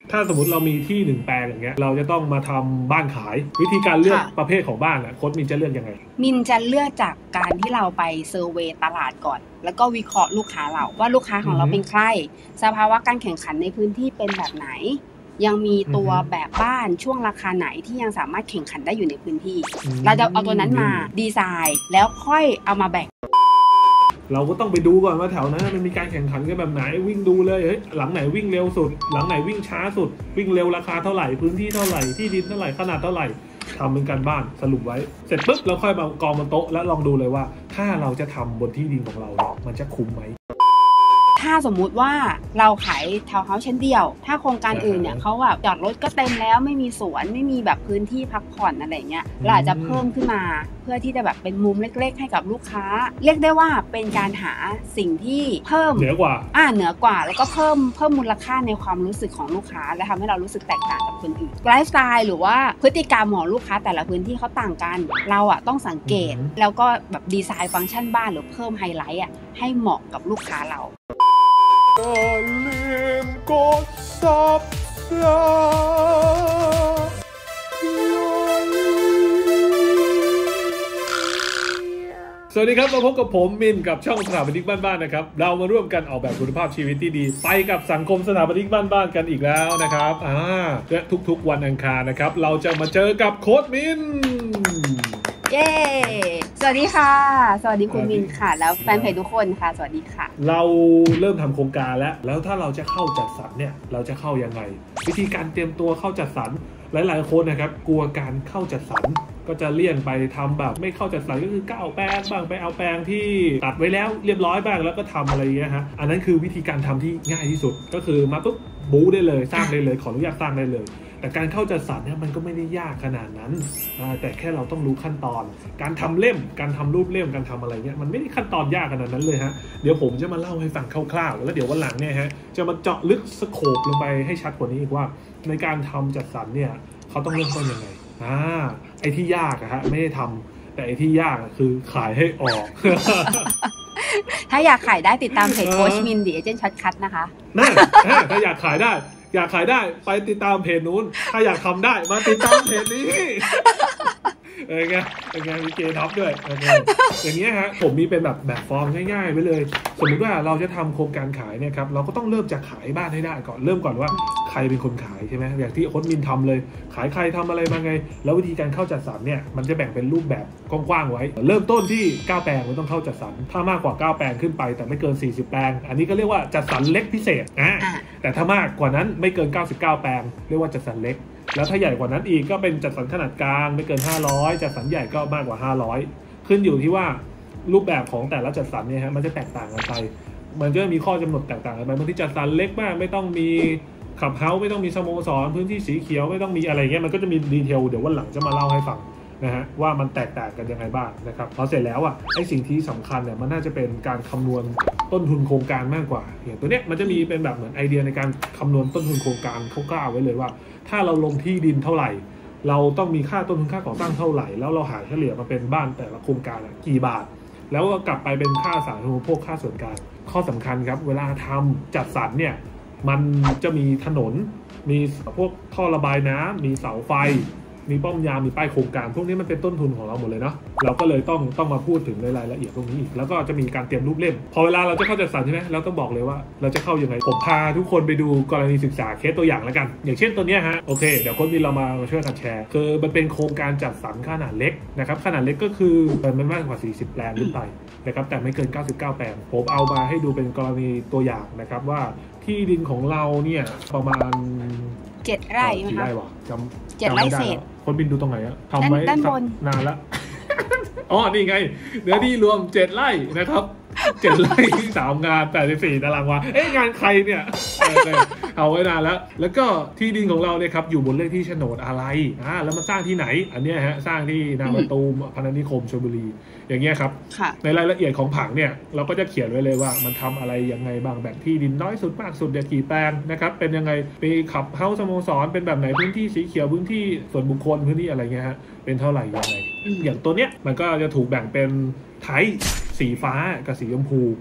ถ้าสมมติเรามีที่1แปลงอย่างเงี้ยเราจะต้องมาทำบ้านขายวิธีการเลือกประเภทของบ้านโค้ชมินจะเลือกยังไงมินจะเลือกจากการที่เราไปเซอร์เวย์ตลาดก่อนแล้วก็วิเคราะห์ลูกค้าเราว่าลูกค้าของเราเป็นใครสภาวะการแข่งขันในพื้นที่เป็นแบบไหนยังมีตัวแบบบ้านช่วงราคาไหนที่ยังสามารถแข่งขันได้อยู่ในพื้นที่เราจะเอาตัวนั้นมาดีไซน์แล้วค่อยเอามาแบ่งเราก็ต้องไปดูก่อนว่าแถวนั้นมันมีการแข่งขันกันแบบไหนวิ่งดูเลยเฮ้ยหลังไหนวิ่งเร็วสุดหลังไหนวิ่งช้าสุดวิ่งเร็วราคาเท่าไหร่พื้นที่เท่าไหร่ที่ดินเท่าไหร่ขนาดเท่าไหร่ทำเป็นการบ้านสรุปไว้เสร็จปุ๊บเราค่อยมากองบนโต๊ะแล้วลองดูเลยว่าถ้าเราจะทำบนที่ดินของเรามันจะคุ้มไหมถ้าสมมุติว่าเราขายทาวน์เฮาส์ชั้นเดียวถ้าโครงการอื่นเนี่ยเขาแบบจอดรถก็เต็มแล้วไม่มีสวนไม่มีแบบพื้นที่พักผ่อนอะไรเงี้ยเราอาจจะเพิ่มขึ้นมาเพื่อที่จะแบบเป็นมุมเล็กๆให้กับลูกค้าเรียกได้ว่าเป็นการหาสิ่งที่เพิ่มเหนือกว่าแล้วก็เพิ่มมูลค่าในความรู้สึกของลูกค้าและทำให้เรารู้สึกแตกต่างกับคนอื่นไลฟ์สไตล์หรือว่าพฤติกรรมของลูกค้าแต่ละพื้นที่เขาต่างกันเราต้องสังเกตแล้วก็แบบดีไซน์ฟังก์ชันบ้านหรือเพิ่มไฮไลท์ให้เหมาะกับลูกค้าเราอย่าลืมกด Subscribe สวัสดีครับมาพบกับผมมินกับช่องสถาปนิกบ้านๆนะครับเรามาร่วมกันออกแบบคุณภาพชีวิตที่ดีไปกับสังคมสถาปนิกบ้านๆกันอีกแล้วนะครับและทุกๆวันอังคารนะครับเราจะมาเจอกับโค้ชมินเย้สวัสดีค่ะสวัสดีคุณมินค่ะแล้วแฟนเพจทุกคนค่ะสวัสดีค่ะเราเริ่มทำโครงการแล้วถ้าเราจะเข้าจัดสรรเนี่ยเราจะเข้ายังไงวิธีการเตรียมตัวเข้าจัดสรรหลายๆคนนะครับกลัวการเข้าจัดสรรก็จะเลี่ยงไปทำแบบไม่เข้าจัดสรรก็คือก้าวแปลงบ้างไปเอาแปลงที่ตัดไว้แล้วเรียบร้อยบ้างแล้วก็ทำอะไรอย่างเงี้ยฮะอันนั้นคือวิธีการทำที่ง่ายที่สุดก็คือมาปุ๊บบู๊ได้เลยสร้างได้เลยขออนุญาตสร้างได้เลยแต่การเข้าจัดสรรเนี่ยมันก็ไม่ได้ยากขนาดนั้นแต่แค่เราต้องรู้ขั้นตอนการทำเล่มการทำรูปเล่มการทำอะไรเงี้ยมันไม่ได้ขั้นตอนยากขนาดนั้นเลยฮะเดี๋ยวผมจะมาเล่าให้ฟังคร่าวๆแล้วเดี๋ยววันหลังเนี่ยฮะจะมาเจาะลึกสโคปลงไปให้ชัดกว่านี้อีกว่าในการทำจัดสรรเนี่ยเขาต้องเริ่มต้นยังไงไอ้ที่ยากอะฮะไม่ได้ทำแต่ไอ้ที่ยากคือขายให้ออกถ้าอยากขายได้ติดตามเพจโค้ชมินดิเอเจนต์ช็อตคัทนะคะถ้าอยากขายได้ไปติดตามเพจนู้นถ้าอยากทำได้มาติดตามเพจนี้เป็นไงมีเกท็อปด้วยอย่างเงี้ยฮะผมมีเป็นแบบฟอร์มง่ายๆไปเลยสมมติว่าเราจะทำโครงการขายเนี่ยครับเราก็ต้องเริ่มจากขายบ้านให้ได้ก่อนเริ่มก่อนว่าใครเป็นคนขายใช่ไหมอย่างที่โค้ชมินทำเลยขายใครทำอะไรมาไงแล้ววิธีการเข้าจัดสรรเนี่ยมันจะแบ่งเป็นรูปแบบกว้างๆไว้เริ่มต้นที่9แปลงมันต้องเข้าจัดสรรถ้ามากกว่า9แปลงขึ้นไปแต่ไม่เกิน40แปลงอันนี้ก็เรียกว่าจัดสรรเล็กพิเศษแต่ถ้ามากกว่านั้นไม่เกิน99แปลงเรียกว่าจัดสรรเล็กแล้วถ้าใหญ่กว่านั้นอีกก็เป็นจัดสรรขนาดกลางไม่เกิน500จัดสรรใหญ่ก็มากกว่า500ขึ้นอยู่ที่ว่ารูปแบบของแต่ละจัดสรรเนี่ยฮะมันจะแตกต่างกันไปมันก็มีข้อกำหนดแตกต่างกันไปบางที่จัดสรรเล็กมากไม่ต้องมีขับเฮ้าไม่ต้องมีสโมสรพื้นที่สีเขียวไม่ต้องมีอะไรเงี้ยมันก็จะมีดีเทลเดี๋ยววันหลังจะมาเล่าให้ฟังนะฮะว่ามันแตกต่างกันยังไงบ้างนะครับพอเสร็จแล้วไอ้สิ่งที่สำคัญเนี่ยมันน่าจะเป็นการคำนวณต้นทุนโครงการมากกว่าอย่างตัวเนี้ยมันจะมีเป็นแบบเหมือนไอเดียในการคำนวณต้นทุนโครงการคร่าวๆไว้เลยว่าถ้าเราลงที่ดินเท่าไหร่เราต้องมีค่าต้นทุนค่าก่อสร้างเท่าไหร่แล้วเราหาเฉลี่ยมาเป็นบ้านแต่ละโครงการกี่บาทแล้วก็กลับไปเป็นค่าสาธารณูปโภคค่าส่วนกลางข้อสำคัญครับเวลาทำจัดสรรเนี่ยมันจะมีถนนมีพวกท่อระบายน้ำมีเสาไฟมีป้อมยามมีป้ายโครงการพวกนี้มันเป็นต้นทุนของเราหมดเลยเนาะเราก็เลยต้องมาพูดถึงในรายละเอียดตรงนี้อีกแล้วก็จะมีการเตรียมรูปเล่มพอเวลาเราจะเข้าจัดสรรใช่ไหมเราต้องบอกเลยว่าเราจะเข้ายังไงผมพาทุกคนไปดูกรณีศึกษาเคสตัวอย่างแล้วกันอย่างเช่นตัวนี้ฮะโอเคเดี๋ยวคนนี้เรามาช่วยกันแชร์คือมันเป็นโครงการจัดสรรขนาดเล็กนะครับขนาดเล็กก็คือมันมากกว่า40แปลงขึ้นไปนะครับแต่ไม่เกิน99แปลงผมเอามาให้ดูเป็นกรณีตัวอย่างนะครับว่าที่ดินของเราเนี่ยประมาณ 7 ไร่ไหมคะ7 ไร่เศษคนบินดูตรงไหนอะทำไว้นานแล้วอ๋อนี่ไงเนื้อที่รวม7 ไร่นะครับ7 ไร่ที่3งาน84ตารางวางานใครเนี่ยเอาไว้นานแล้วก็ที่ดินของเราเนี่ยครับอยู่บนเลขที่โฉนดอะไรแล้วมาสร้างที่ไหนอันนี้ฮะสร้างที่นามาตูมพนัสนิคมชลบุรีอย่างเงี้ยครับในรายละเอียดของผังเนี่ยเราก็จะเขียนไว้เลยว่ามันทำอะไรยังไงบ้างแบบที่ดินน้อยสุดมากสุดกี่แปลงนะครับเป็นยังไงมีขับเฮ้าสโมสรเป็นแบบไหนพื้นที่สีเขียวพื้นที่ส่วนบุคคลพื้นที่อะไรเงี้ยฮะเป็นเท่าไหร่ยังไงอย่างตัวเนี้ยมันก็จะถูกแบ่งเป็นไทป์สีฟ้ากับสีชมพู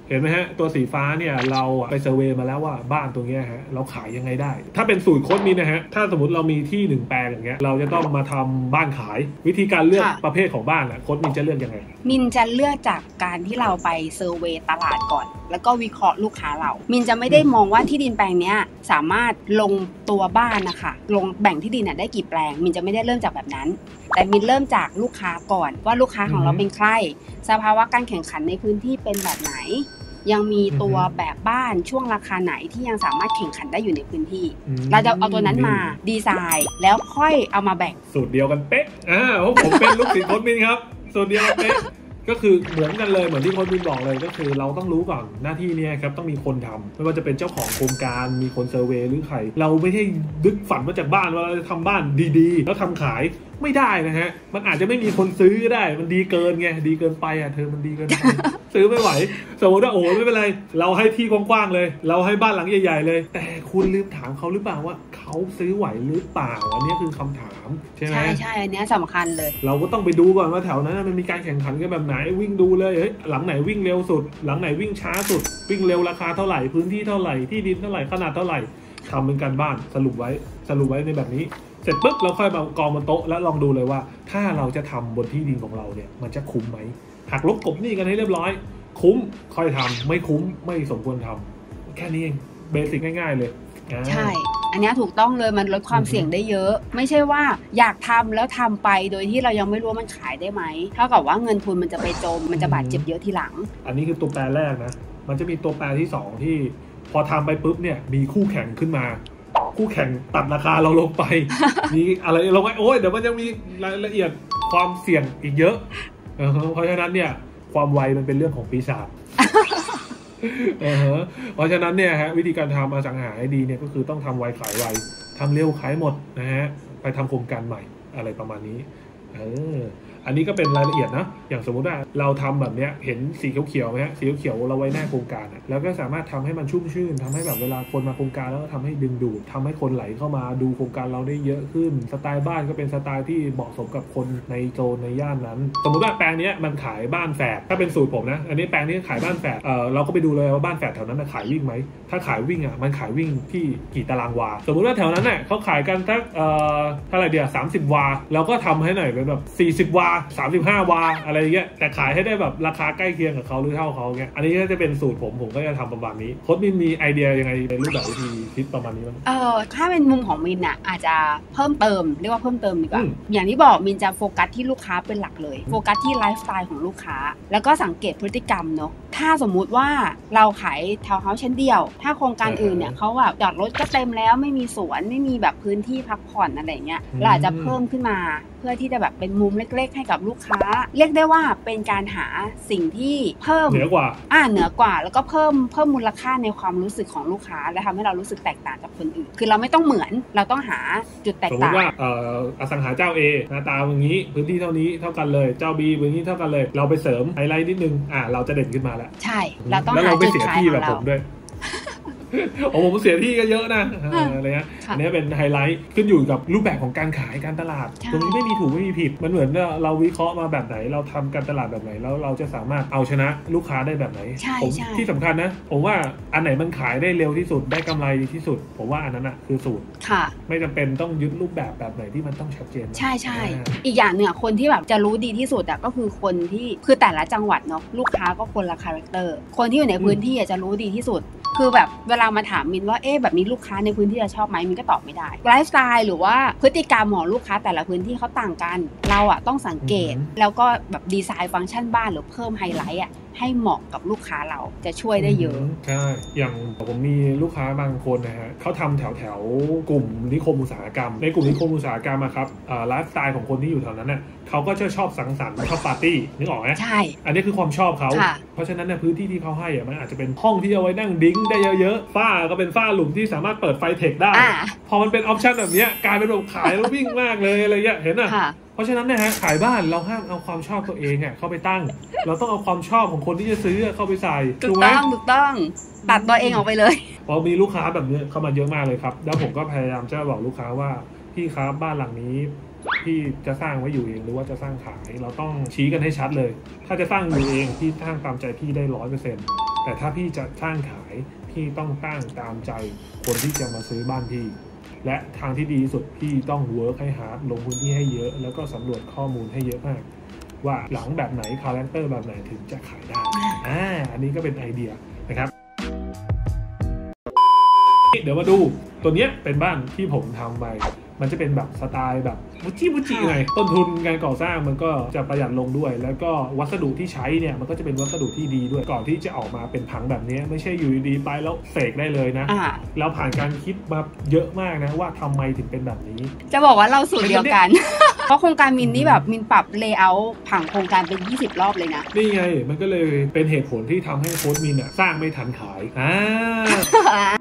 เห็นไหมฮะตัวสีฟ้าเนี่ยเราไปเซอร์เวย์มาแล้วว่าบ้านตรงนี้ฮะเราขายยังไงได้ถ้าเป็นสูตรโค้ดมินนะฮะถ้าสมมติเรามีที่1 แปลงอย่างเงี้ยเราจะต้องมาทำบ้านขายวิธีการเลือกประเภทของบ้านโค้ดมินจะเลือกยังไงมินจะเลือกจากการที่เราไปเซอร์เวย์ตลาดก่อนแล้วก็วิเคราะห์ลูกค้าเรามินจะไม่ได้มองว่าที่ดินแปลงนี้สามารถลงตัวบ้านนะคะลงแบ่งที่ดินได้กี่แปลงมินจะไม่ได้เริ่มจากแบบนั้นแต่มินเริ่มจากลูกค้าก่อนว่าลูกค้าของเราเป็นใครสภาวะการแข่งขันในพื้นที่เป็นแบบไหนยังมีตัวแบบบ้านช่วงราคาไหนที่ยังสามารถแข่งขันได้อยู่ในพื้นที่เราจะเอาตัวนั้นมาดีไซน์แล้วค่อยเอามาแบ่งสูตรเดียวกันเป๊ะเพราะผมเป็นลูกศิษย์โค้ชมินครับสูตรเดียวกันเป๊ะก็คือเหมือนกันเลยเหมือนที่โค้ชมินบอกเลยก็คือเราต้องรู้ก่อนหน้าที่นี้ครับต้องมีคนทำไม่ว่าจะเป็นเจ้าของโครงการมีคนเซอร์เวย์หรือใครเราไม่ใช่ดึกฝันมาจากบ้านว่าเราจะทำบ้านดีๆแล้วทำขายไม่ได้นะฮะมันอาจจะไม่มีคนซื้อได้มันดีเกินไงดีเกินไปเธอมันดีเกินไปซื้อไม่ไหวสมมติว่าโอ้ไม่เป็นไรเราให้ที่กว้างๆเลยเราให้บ้านหลังใหญ่ๆเลยแต่คุณลืมถามเขาหรือเปล่าว่าเขาซื้อไหวหรือเปล่าอันนี้คือคำถามใช่ไหมใช่อันนี้สำคัญเลยเราก็ต้องไปดูก่อนว่าแถวนั้นมันมีการแข่งขันกันแบบไหนวิ่งดูเลยหลังไหนวิ่งเร็วสุดหลังไหนวิ่งช้าสุดวิ่งเร็วราคาเท่าไหร่พื้นที่เท่าไหร่ที่ดินเท่าไหร่ขนาดเท่าไหร่ทำเป็นการบ้านสรุปไว้ในแบบนี้เสร็จปุ๊บเราค่อยมากองบนโต๊ะแล้วลองดูเลยว่าถ้าเราจะทำบนที่ดินของเราเนี่ยมันจะคุ้มไหมหักลบกบหนี้กันให้เรียบร้อยคุ้มค่อยทำไม่คุ้มไม่สมควรทำแค่นี้เองเบสิกง่ายๆเลยใช่อันนี้ถูกต้องเลยมันลดความเสี่ยงได้เยอะไม่ใช่ว่าอยากทำแล้วทำไปโดยที่เรายังไม่รู้มันขายได้ไหมเท่ากับว่าเงินทุนมันจะไปจมมันจะบาดเจ็บเยอะทีหลังอันนี้คือตัวแปรแรกนะมันจะมีตัวแปรที่2ที่พอทำไปปุ๊บเนี่ยมีคู่แข่งขึ้นมาคู่แข่งตัดราคาเราลงไป มีอะไรลงไปโอ้ยเดี๋ยวมันยังมีรายละเอียดความเสี่ยงอีกเยอะเพราะฉะนั้นเนี่ยความไวมันเป็นเรื่องของปีศาจ เพราะฉะนั้นเนี่ยฮะวิธีการทำอสังหาให้ดีเนี่ยก็คือต้องทำไวขายไวทำเร็วขายหมดนะฮะไปทำโครงการใหม่อะไรประมาณนี้อันนี้ก็เป็นรายละเอียดนะอย่างสมมุติว่าเราทำแบบเนี้ยเห็นสีเขียวๆไหมฮะสีเขียวเราไว้หน้าโครงการแล้วก็สามารถทำให้มันชุ่มชื่นทำให้แบบเวลาคนมาโครงการแล้วก็ทำให้ดึงดูดทำให้คนไหลเข้ามาดูโครงการเราได้เยอะขึ้นสไตล์บ้านก็เป็นสไตล์ที่เหมาะสมกับคนในโซนในย่านนั้นสมมติว่าแปลงนี้มันขายบ้านแฝดถ้าเป็นสูตรผมนะอันนี้แปลงนี้ขายบ้านแฝดเราก็ไปดูเลยว่าบ้านแฝดแถวนั้นขายวิ่งไหมถ้าขายวิ่งมันขายวิ่งที่กี่ตารางวาสมมติว่าแถวนั้นเขาขายกันสักเท่าไหร่เดียว30 วาเราก็ทำให้หน่อยเป็นแบบ40 วา35 วาอะไรเงี้ยแต่ขายให้ได้แบบราคาใกล้เคียงกับเขาหรือเท่าเขาเงี้ยอันนี้ก็จะเป็นสูตรผมก็จะทำประมาณนี้โค้ชมินมีไอเดียยังไงในรูปแบบวิธีคิดประมาณนี้บ้างถ้าเป็นมุมของมินอาจจะเพิ่มเติมเรียกว่าเพิ่มเติมดีกว่าอย่างที่บอกมินจะโฟกัสที่ลูกค้าเป็นหลักเลยโฟกัสที่ไลฟ์สไตล์ของลูกค้าแล้วก็สังเกตพฤติกรรมเนาะถ้าสมมุติว่าเราขายทาวน์เฮาส์ชั้นเดียวถ้าโครงการอื่นเนี่ยเขาแบบจอดรถก็เต็มแล้วไม่มีสวนไม่มีแบบพื้นที่พักผ่อนอะไรเงี้ยเราอาจจะเพิ่มขึ้นมาเพื่อที่จะแบบเป็นมุมเล็กๆให้กับลูกค้าเรียกได้ว่าเป็นการหาสิ่งที่เพิ่มเหนือกว่าแล้วก็เพิ่มมูลค่าในความรู้สึกของลูกค้าและทำให้เรารู้สึกแตกต่างจากคนอื่นคือเราไม่ต้องเหมือนเราต้องหาจุดแตกต่างสมมติว่าอสังหาเจ้า A หน้าตาอย่างนี้พื้นที่เท่านี้เท่ากันเลยเจ้า B พื้นที่เท่ากันเลยเราไปเสริมไฮไลท์นิดนึงเราจะเด่นขึ้นมาแล้วใช่เราต้องหาจุดขายของเราด้วยผมเสียที่ก็เยอะนะอะไรเงี้ยอันนี้เป็นไฮไลท์ขึ้นอยู่กับรูปแบบของการขายการตลาดตรงนี้ไม่มีถูกไม่มีผิดมันเหมือนเราวิเคราะห์มาแบบไหนเราทำการตลาดแบบไหนแล้วเราจะสามารถเอาชนะลูกค้าได้แบบไหนผมที่สำคัญนะผมว่าอันไหนมันขายได้เร็วที่สุดได้กำไรที่สุดผมว่าอันนั้นคือสูตรไม่จำเป็นต้องยึดรูปแบบไหนที่มันต้องชัดเจนใช่อีกอย่างหนึ่งคนที่แบบจะรู้ดีที่สุดก็คือคนที่คือแต่ละจังหวัดเนาะลูกค้าก็คนละคาแรคเตอร์คนที่อยู่ในพื้นที่จะรู้ดีที่สุดคือแบบเวลามาถามมินว่าแบบนี้ลูกค้าในพื้นที่จะชอบไหมมินก็ตอบไม่ได้ไลฟ์สไตล์หรือว่าพฤติกรรมของลูกค้าแต่ละพื้นที่เขาต่างกันเราต้องสังเกตแล้วก็แบบดีไซน์ฟังก์ชันบ้านหรือเพิ่มไฮไลท์ให้เหมาะกับลูกค้าเราจะช่วยได้เยอะใช่อย่างผมมีลูกค้าบางคนนะฮะเขาทำแถวกลุ่มนิคมอุตสาหกรรมในกลุ่มนิคมอุตสาหกรรมครับไลฟ์สไตล์ของคนที่อยู่แถวนั้นเนี่ยเขาก็จะชอบสังสรรค์ชอบปาร์ตี้นึกออกไหมใช่อันนี้คือความชอบเขาเพราะฉะนั้นเนี่ยพื้นที่ที่เขาให้มันอาจจะเป็นห้องที่เอาไว้นั่งดิ้งได้เยอะๆฝ้าก็เป็นฝ้าหลุมที่สามารถเปิดไฟเทคได้พอมันเป็นออปชั่นแบบนี้กลายเป็นแบบขายแล้ววิ่งมากเลยอะไรเงี้ยเห็นอ่ะเพราะฉะนั้นเนี่ยฮะขายบ้านเราห้ามเอาความชอบตัวเองเข้าไปตั้งเราต้องเอาความชอบของคนที่จะซื้อเข้าไปใส่ถูกต้องตัดตัวเองออกไปเลยพอมีลูกค้าแบบนี้เข้ามาเยอะมากเลยครับแล้วผมก็พยายามจะบอกลูกค้าว่าพี่ครับบ้านหลังนี้พี่จะสร้างไว้อยู่เองหรือว่าจะสร้างขายเราต้องชี้กันให้ชัดเลยถ้าจะสร้างอยู่เองพี่สร้างตามใจพี่ได้ 100% แต่ถ้าพี่จะสร้างขายพี่ต้องตั้งตามใจคนที่จะมาซื้อบ้านพี่และทางที่ดีสุดพี่ต้องเวิร์กให้ฮาร์ดลงพื้นที่ให้เยอะแล้วก็สำรวจข้อมูลให้เยอะมากว่าหลังแบบไหนคาแรคเตอร์แบบไหนถึงจะขายได้อันนี้ก็เป็นไอเดียนะครับเดี๋ยวมาดูตัวเนี้ยเป็นบ้านที่ผมทำไปมันจะเป็นแบบสไตล์แบบมุจิไงต้นทุนการก่อสร้างมันก็จะประหยัดลงด้วยแล้วก็วัสดุที่ใช้เนี่ยมันก็จะเป็นวัสดุที่ดีด้วยก่อนที่จะออกมาเป็นผังแบบนี้ไม่ใช่อยู่ดีๆไปแล้วเสกได้เลยนะเราผ่านการคิดมาเยอะมากนะว่าทำไมถึงเป็นแบบนี้จะบอกว่าเราสูตรเดียวกันเพราะโครงการมินนี่แบบมินปรับเลเยอร์ผังโครงการเป็น20 รอบเลยนะนี่ไงมันก็เลยเป็นเหตุผลที่ทำให้โค้ดมินสร้างไม่ทันขาย